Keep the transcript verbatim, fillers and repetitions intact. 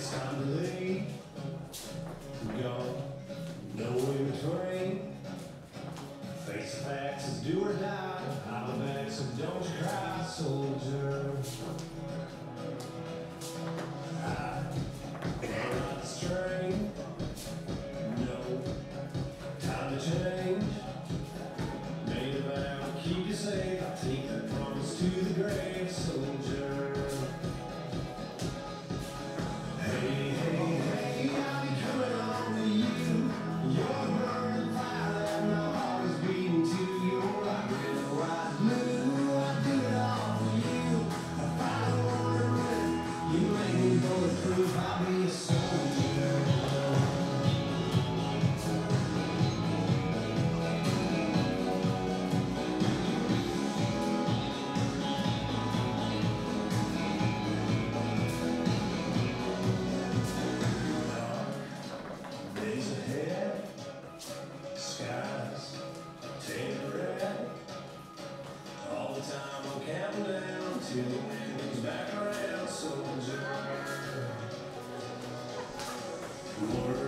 It's time to leave. Gone, no in between. Face the facts, it's do or die. I'm a back, so don't you cry, soldier. I am not the strain. No time to change. Made a vow to keep you safe. I take that promise to the grave, soldier. Hey, hey, hey, I'll be coming on to you. You're burning fire and my heart is beating to you. Like red or white, blue, I do it all for you. If I don't want to run, you make me bulletproof. I'll be a soldier. Days ahead, skies take red. All the time I'm counting down till the wind comes back around, soldier. Word